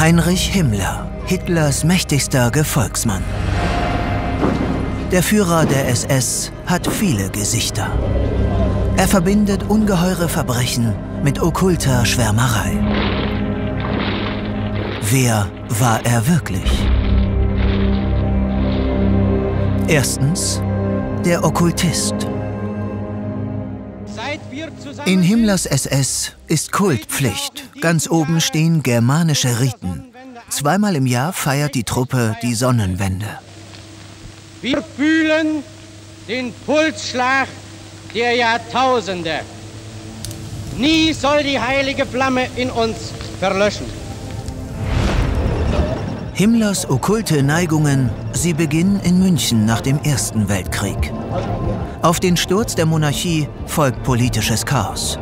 Heinrich Himmler, Hitlers mächtigster Gefolgsmann. Der Führer der SS hat viele Gesichter. Er verbindet ungeheure Verbrechen mit okkulter Schwärmerei. Wer war er wirklich? Erstens, der Okkultist. In Himmlers SS ist Kultpflicht. Ganz oben stehen germanische Riten. Zweimal im Jahr feiert die Truppe die Sonnenwende. Wir fühlen den Pulsschlag der Jahrtausende. Nie soll die heilige Flamme in uns verlöschen. Himmlers okkulte Neigungen, sie beginnen in München nach dem Ersten Weltkrieg. Auf den Sturz der Monarchie folgt politisches Chaos.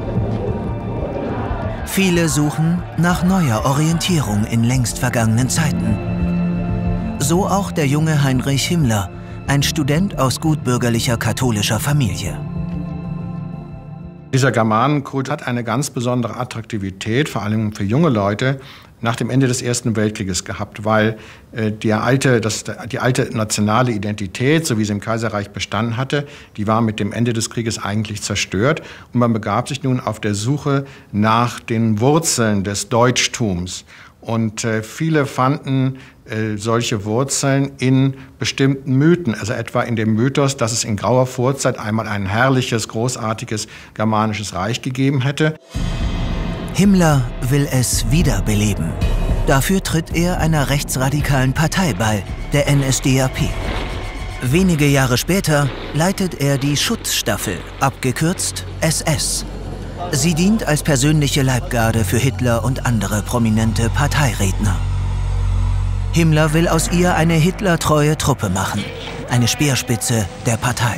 Viele suchen nach neuer Orientierung in längst vergangenen Zeiten. So auch der junge Heinrich Himmler, ein Student aus gutbürgerlicher katholischer Familie. Dieser Germanenkult hat eine ganz besondere Attraktivität, vor allem für junge Leute, nach dem Ende des Ersten Weltkrieges gehabt, weil die alte nationale Identität, so wie sie im Kaiserreich bestanden hatte, die war mit dem Ende des Krieges eigentlich zerstört. Und man begab sich nun auf der Suche nach den Wurzeln des Deutschtums. Und viele fanden solche Wurzeln in bestimmten Mythen, also etwa in dem Mythos, dass es in grauer Vorzeit einmal ein herrliches, großartiges germanisches Reich gegeben hätte. Himmler will es wiederbeleben. Dafür tritt er einer rechtsradikalen Partei bei, der NSDAP. Wenige Jahre später leitet er die Schutzstaffel, abgekürzt SS. Sie dient als persönliche Leibgarde für Hitler und andere prominente Parteiredner. Himmler will aus ihr eine hitlertreue Truppe machen, eine Speerspitze der Partei.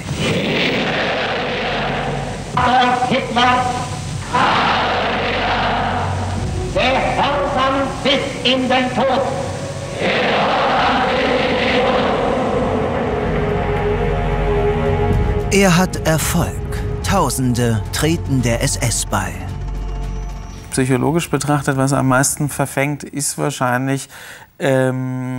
Hitler, der Gehorsam bis in den Tod. Er hat Erfolg. Tausende treten der SS bei. Psychologisch betrachtet, was am meisten verfängt, ist wahrscheinlich der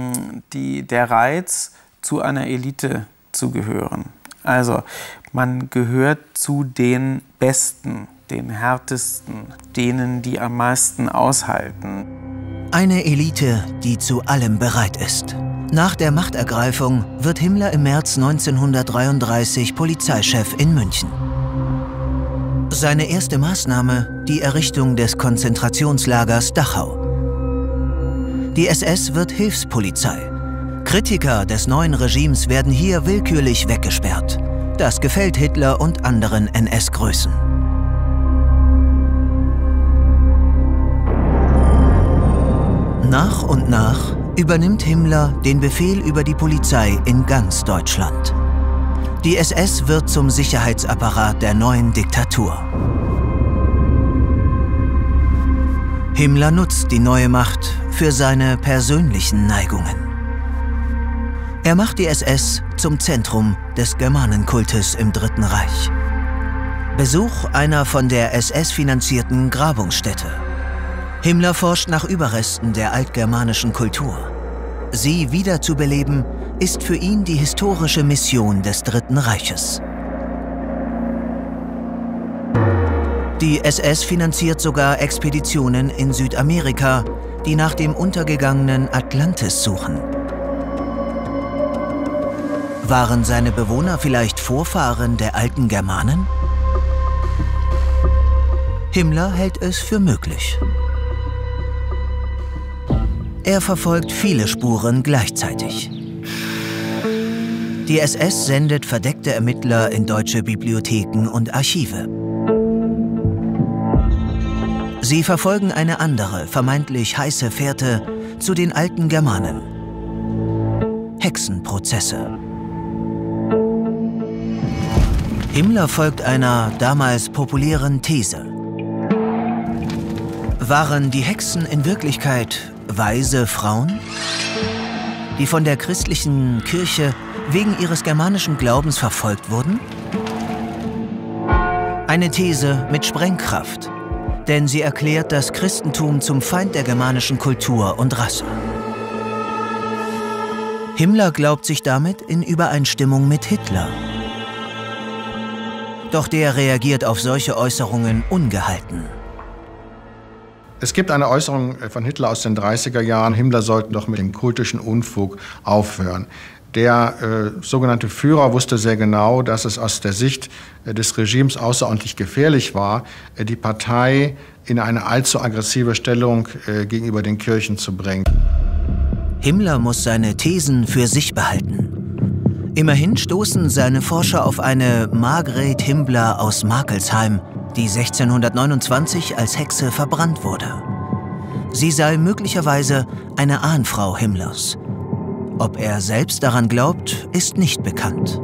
Reiz, zu einer Elite zu gehören. Also man gehört zu den Besten, den Härtesten, denen, die am meisten aushalten. Eine Elite, die zu allem bereit ist. Nach der Machtergreifung wird Himmler im März 1933 Polizeichef in München. Seine erste Maßnahme, die Errichtung des Konzentrationslagers Dachau. Die SS wird Hilfspolizei. Kritiker des neuen Regimes werden hier willkürlich weggesperrt. Das gefällt Hitler und anderen NS-Größen. Nach und nach übernimmt Himmler den Befehl über die Polizei in ganz Deutschland. Die SS wird zum Sicherheitsapparat der neuen Diktatur. Himmler nutzt die neue Macht für seine persönlichen Neigungen. Er macht die SS zum Zentrum des Germanenkultes im Dritten Reich. Besuch einer von der SS finanzierten Grabungsstätte. Himmler forscht nach Überresten der altgermanischen Kultur. Sie wiederzubeleben, ist für ihn die historische Mission des Dritten Reiches. Die SS finanziert sogar Expeditionen in Südamerika, die nach dem untergegangenen Atlantis suchen. Waren seine Bewohner vielleicht Vorfahren der alten Germanen? Himmler hält es für möglich. Er verfolgt viele Spuren gleichzeitig. Die SS sendet verdeckte Ermittler in deutsche Bibliotheken und Archive. Sie verfolgen eine andere, vermeintlich heiße Fährte zu den alten Germanen. Hexenprozesse. Himmler folgt einer damals populären These. Waren die Hexen in Wirklichkeit weise Frauen, die von der christlichen Kirche wegen ihres germanischen Glaubens verfolgt wurden? Eine These mit Sprengkraft. Denn sie erklärt das Christentum zum Feind der germanischen Kultur und Rasse. Himmler glaubt sich damit in Übereinstimmung mit Hitler. Doch der reagiert auf solche Äußerungen ungehalten. Es gibt eine Äußerung von Hitler aus den 30er Jahren, Himmler sollten doch mit dem kultischen Unfug aufhören. Der sogenannte Führer wusste sehr genau, dass es aus der Sicht des Regimes außerordentlich gefährlich war, die Partei in eine allzu aggressive Stellung gegenüber den Kirchen zu bringen. Himmler muss seine Thesen für sich behalten. Immerhin stoßen seine Forscher auf eine Margret Himbler aus Markelsheim, die 1629 als Hexe verbrannt wurde. Sie sei möglicherweise eine Ahnfrau Himmlers. Ob er selbst daran glaubt, ist nicht bekannt.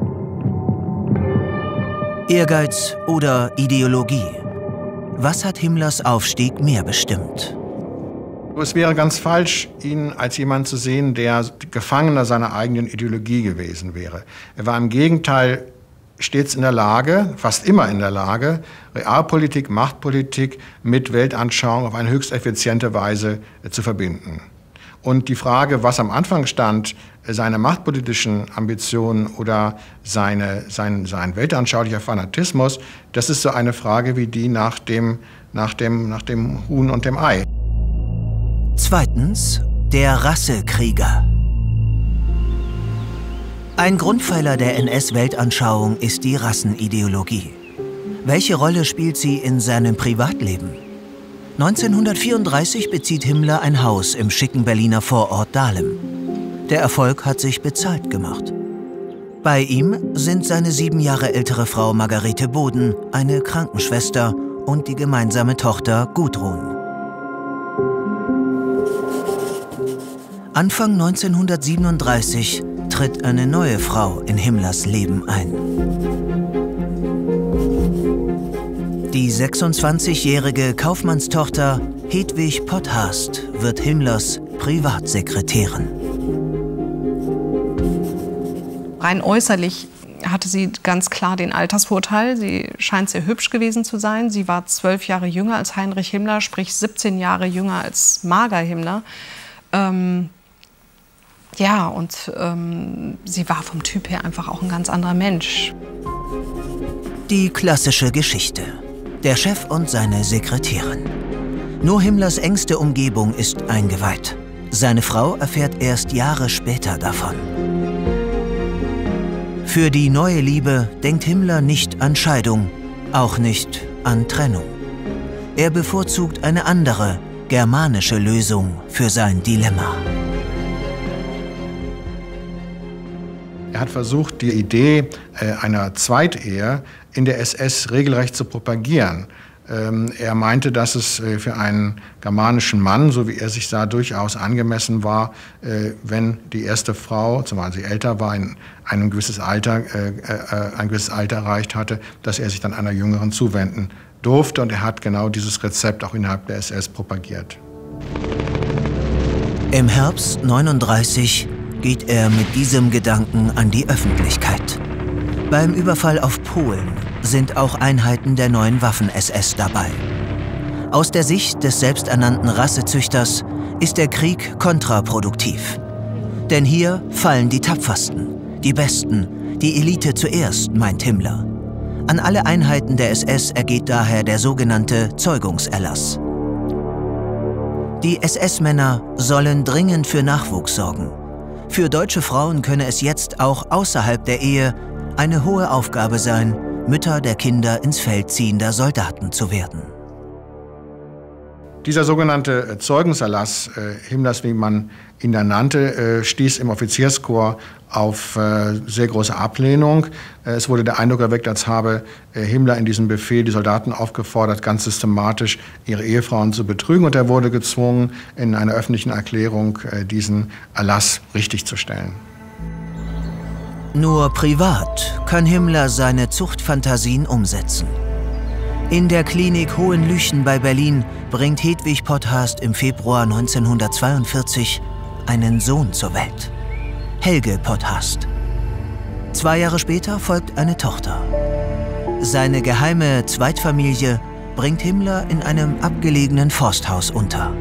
Ehrgeiz oder Ideologie? Was hat Himmlers Aufstieg mehr bestimmt? Es wäre ganz falsch, ihn als jemand zu sehen, der Gefangener seiner eigenen Ideologie gewesen wäre. Er war im Gegenteil stets in der Lage, fast immer in der Lage, Realpolitik, Machtpolitik mit Weltanschauung auf eine höchst effiziente Weise zu verbinden. Und die Frage, was am Anfang stand, seine machtpolitischen Ambitionen oder sein weltanschaulicher Fanatismus, das ist so eine Frage wie die nach dem Huhn und dem Ei. Zweitens, der Rassekrieger. Ein Grundpfeiler der NS-Weltanschauung ist die Rassenideologie. Welche Rolle spielt sie in seinem Privatleben? 1934 bezieht Himmler ein Haus im schicken Berliner Vorort Dahlem. Der Erfolg hat sich bezahlt gemacht. Bei ihm sind seine 7 Jahre ältere Frau Margarete Boden, eine Krankenschwester und die gemeinsame Tochter Gudrun. Anfang 1937 tritt eine neue Frau in Himmlers Leben ein. Die 26-jährige Kaufmannstochter Hedwig Potthast wird Himmlers Privatsekretärin. Rein äußerlich hatte sie ganz klar den Altersvorteil. Sie scheint sehr hübsch gewesen zu sein. Sie war 12 Jahre jünger als Heinrich Himmler, sprich 17 Jahre jünger als Marga Himmler. Sie war vom Typ her einfach auch ein ganz anderer Mensch. Die klassische Geschichte. Der Chef und seine Sekretärin. Nur Himmlers engste Umgebung ist eingeweiht. Seine Frau erfährt erst Jahre später davon. Für die neue Liebe denkt Himmler nicht an Scheidung, auch nicht an Trennung. Er bevorzugt eine andere, germanische Lösung für sein Dilemma. Er hat versucht, die Idee einer Zweitehe in der SS regelrecht zu propagieren. Er meinte, dass es für einen germanischen Mann, so wie er sich sah, durchaus angemessen war, wenn die erste Frau, zumal sie älter war, ein gewisses Alter erreicht hatte, dass er sich dann einer Jüngeren zuwenden durfte. Und er hat genau dieses Rezept auch innerhalb der SS propagiert. Im Herbst 1939 geht er mit diesem Gedanken an die Öffentlichkeit. Beim Überfall auf Polen sind auch Einheiten der neuen Waffen-SS dabei. Aus der Sicht des selbsternannten Rassezüchters ist der Krieg kontraproduktiv. Denn hier fallen die Tapfersten, die Besten, die Elite zuerst, meint Himmler. An alle Einheiten der SS ergeht daher der sogenannte Zeugungserlass. Die SS-Männer sollen dringend für Nachwuchs sorgen. Für deutsche Frauen könne es jetzt auch außerhalb der Ehe eine hohe Aufgabe sein, Mütter der Kinder ins Feld ziehender Soldaten zu werden. Dieser sogenannte Zeugenserlass Himmlers, wie man ihn dann nannte, stieß im Offizierskorps auf sehr große Ablehnung. Es wurde der Eindruck erweckt, als habe Himmler in diesem Befehl die Soldaten aufgefordert, ganz systematisch ihre Ehefrauen zu betrügen. Und er wurde gezwungen, in einer öffentlichen Erklärung diesen Erlass richtigzustellen. Nur privat kann Himmler seine Zuchtfantasien umsetzen. In der Klinik Hohenlychen bei Berlin bringt Hedwig Potthast im Februar 1942 einen Sohn zur Welt. Helge Potthast. 2 Jahre später folgt eine Tochter. Seine geheime Zweitfamilie bringt Himmler in einem abgelegenen Forsthaus unter.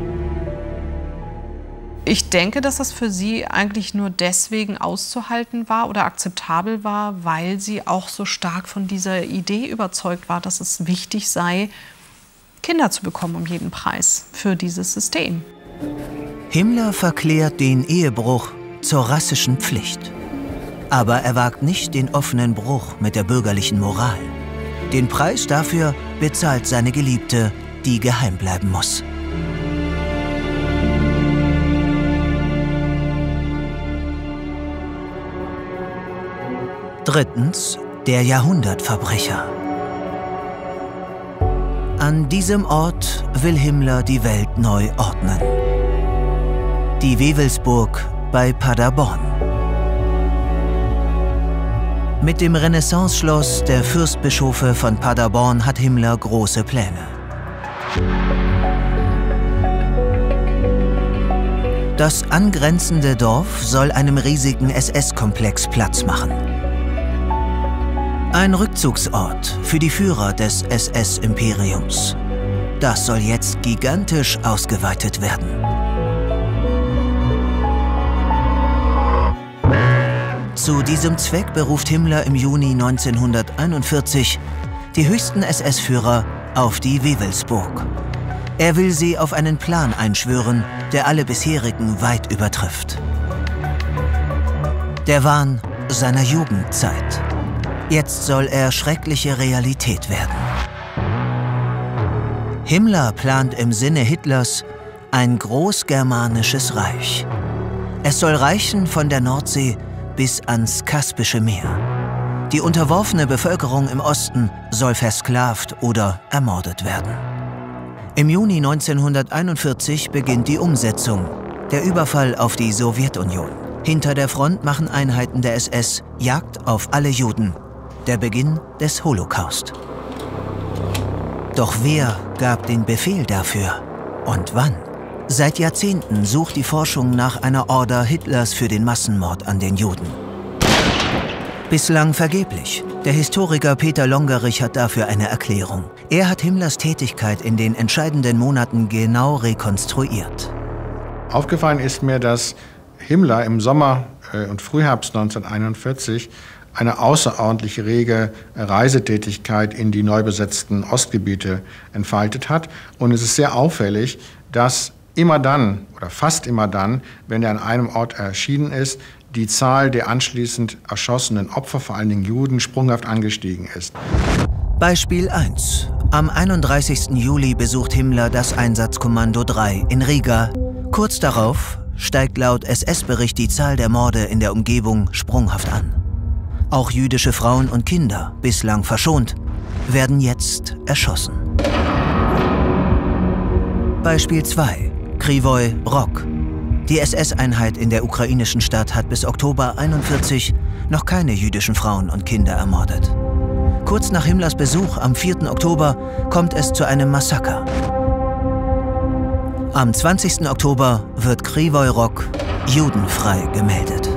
Ich denke, dass das für sie eigentlich nur deswegen auszuhalten war oder akzeptabel war, weil sie auch so stark von dieser Idee überzeugt war, dass es wichtig sei, Kinder zu bekommen um jeden Preis für dieses System. Himmler verklärt den Ehebruch zur rassischen Pflicht. Aber er wagt nicht den offenen Bruch mit der bürgerlichen Moral. Den Preis dafür bezahlt seine Geliebte, die geheim bleiben muss. Drittens, der Jahrhundertverbrecher. An diesem Ort will Himmler die Welt neu ordnen. Die Wewelsburg bei Paderborn. Mit dem Renaissanceschloss der Fürstbischöfe von Paderborn hat Himmler große Pläne. Das angrenzende Dorf soll einem riesigen SS-Komplex Platz machen. Ein Rückzugsort für die Führer des SS-Imperiums. Das soll jetzt gigantisch ausgeweitet werden. Zu diesem Zweck beruft Himmler im Juni 1941 die höchsten SS-Führer auf die Wewelsburg. Er will sie auf einen Plan einschwören, der alle bisherigen weit übertrifft. Der Wahn seiner Jugendzeit. Jetzt soll er schreckliche Realität werden. Himmler plant im Sinne Hitlers ein großgermanisches Reich. Es soll reichen von der Nordsee bis ans Kaspische Meer. Die unterworfene Bevölkerung im Osten soll versklavt oder ermordet werden. Im Juni 1941 beginnt die Umsetzung, der Überfall auf die Sowjetunion. Hinter der Front machen Einheiten der SS Jagd auf alle Juden. Der Beginn des Holocaust. Doch wer gab den Befehl dafür? Und wann? Seit Jahrzehnten sucht die Forschung nach einer Order Hitlers für den Massenmord an den Juden. Bislang vergeblich. Der Historiker Peter Longerich hat dafür eine Erklärung. Er hat Himmlers Tätigkeit in den entscheidenden Monaten genau rekonstruiert. Aufgefallen ist mir, dass Himmler im Sommer und Frühherbst 1941 eine außerordentlich rege Reisetätigkeit in die neu besetzten Ostgebiete entfaltet hat. Und es ist sehr auffällig, dass immer dann oder fast immer dann, wenn er an einem Ort erschienen ist, die Zahl der anschließend erschossenen Opfer, vor allen Dingen Juden, sprunghaft angestiegen ist. Beispiel 1. Am 31. Juli besucht Himmler das Einsatzkommando 3 in Riga. Kurz darauf steigt laut SS-Bericht die Zahl der Morde in der Umgebung sprunghaft an. Auch jüdische Frauen und Kinder, bislang verschont, werden jetzt erschossen. Beispiel 2. Krivoy Rog. Die SS-Einheit in der ukrainischen Stadt hat bis Oktober 1941 noch keine jüdischen Frauen und Kinder ermordet. Kurz nach Himmlers Besuch am 4. Oktober kommt es zu einem Massaker. Am 20. Oktober wird Krivoy Rog judenfrei gemeldet.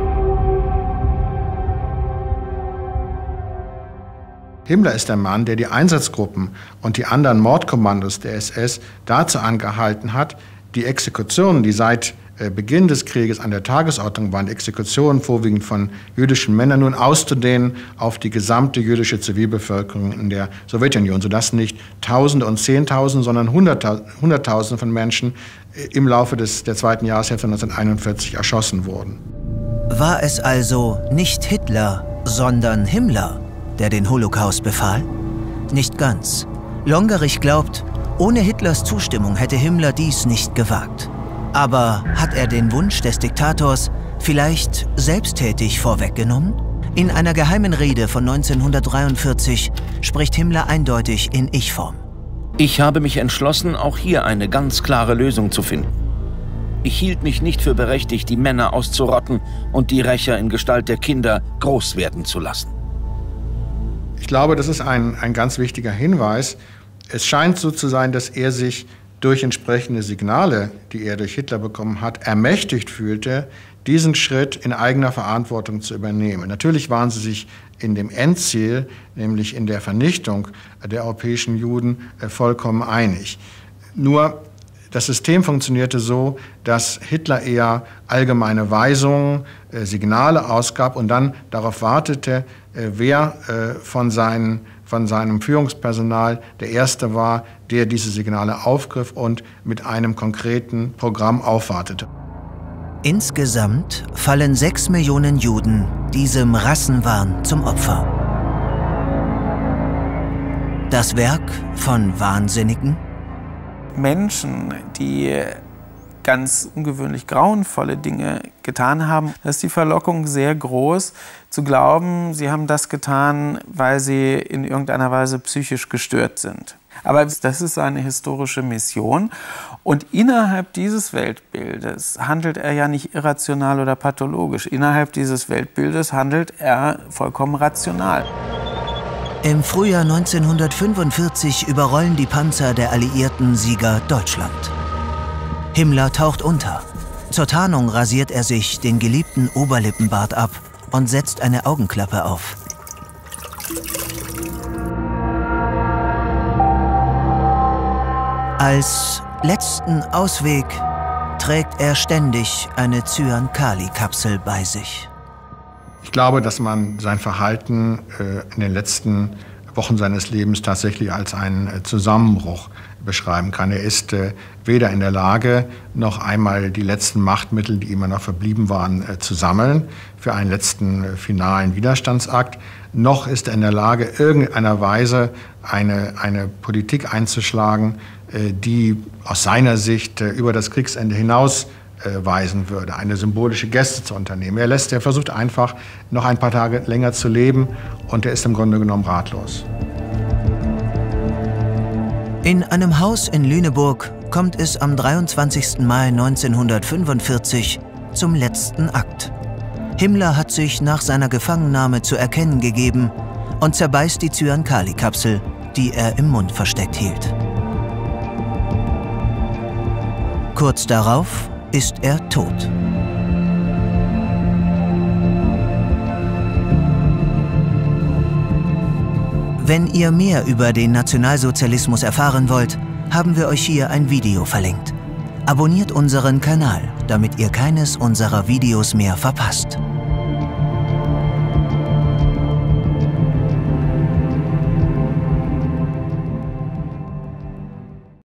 Himmler ist der Mann, der die Einsatzgruppen und die anderen Mordkommandos der SS dazu angehalten hat, die Exekutionen, die seit Beginn des Krieges an der Tagesordnung waren, Exekutionen vorwiegend von jüdischen Männern, nun auszudehnen auf die gesamte jüdische Zivilbevölkerung in der Sowjetunion, sodass nicht Tausende und Zehntausende, sondern Hunderttausende von Menschen im Laufe der zweiten Jahreshälfte 1941 erschossen wurden. War es also nicht Hitler, sondern Himmler, der den Holocaust befahl? Nicht ganz. Longerich glaubt, ohne Hitlers Zustimmung hätte Himmler dies nicht gewagt. Aber hat er den Wunsch des Diktators vielleicht selbsttätig vorweggenommen? In einer geheimen Rede von 1943 spricht Himmler eindeutig in Ich-Form. Ich habe mich entschlossen, auch hier eine ganz klare Lösung zu finden. Ich hielt mich nicht für berechtigt, die Männer auszurotten und die Rächer in Gestalt der Kinder groß werden zu lassen. Ich glaube, das ist ein ganz wichtiger Hinweis. Es scheint so zu sein, dass er sich durch entsprechende Signale, die er durch Hitler bekommen hat, ermächtigt fühlte, diesen Schritt in eigener Verantwortung zu übernehmen. Natürlich waren sie sich in dem Endziel, nämlich in der Vernichtung der europäischen Juden, vollkommen einig. Nur das System funktionierte so, dass Hitler eher allgemeine Weisungen, Signale ausgab und dann darauf wartete, wer von seinem Führungspersonal der Erste war, der diese Signale aufgriff und mit einem konkreten Programm aufwartete. Insgesamt fallen 6 Millionen Juden diesem Rassenwahn zum Opfer. Das Werk von Wahnsinnigen? Menschen, die ganz ungewöhnlich grauenvolle Dinge getan haben, da ist die Verlockung sehr groß, zu glauben, sie haben das getan, weil sie in irgendeiner Weise psychisch gestört sind. Aber das ist eine historische Mission. Und innerhalb dieses Weltbildes handelt er ja nicht irrational oder pathologisch. Innerhalb dieses Weltbildes handelt er vollkommen rational. Im Frühjahr 1945 überrollen die Panzer der alliierten Sieger Deutschland. Himmler taucht unter. Zur Tarnung rasiert er sich den geliebten Oberlippenbart ab und setzt eine Augenklappe auf. Als letzten Ausweg trägt er ständig eine Cyankali-Kapsel bei sich. Ich glaube, dass man sein Verhalten in den letzten Wochen seines Lebens tatsächlich als einen Zusammenbruch beschreiben kann. Er ist weder in der Lage, noch einmal die letzten Machtmittel, die ihm noch verblieben waren, zu sammeln für einen letzten finalen Widerstandsakt, noch ist er in der Lage, irgendeiner Weise eine Politik einzuschlagen, die aus seiner Sicht über das Kriegsende hinaus weisen würde, eine symbolische Geste zu unternehmen. Er versucht einfach, noch ein paar Tage länger zu leben und er ist im Grunde genommen ratlos. In einem Haus in Lüneburg kommt es am 23. Mai 1945 zum letzten Akt. Himmler hat sich nach seiner Gefangennahme zu erkennen gegeben und zerbeißt die Cyankali-Kapsel, die er im Mund versteckt hielt. Kurz darauf ist er tot. Wenn ihr mehr über den Nationalsozialismus erfahren wollt, haben wir euch hier ein Video verlinkt. Abonniert unseren Kanal, damit ihr keines unserer Videos mehr verpasst.